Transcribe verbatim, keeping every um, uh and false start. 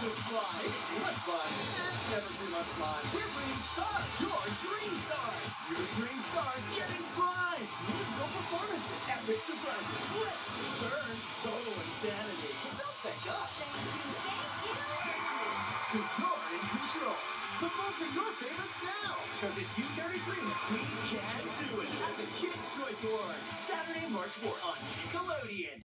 too slime. Maybe too much slime. Eh, never too much slime. We're bringing stars. Your dream stars. Your dream stars getting slimed. Musical performances. Epic surprises. Twists. Burns. Total insanity. Don't thank us. Thank you, thank you. Because you're in control. So vote for your favorites now. Because if you dare to dream it, we can do it. At the Kids' Choice Awards. Saturday, March fourth on Nickelodeon.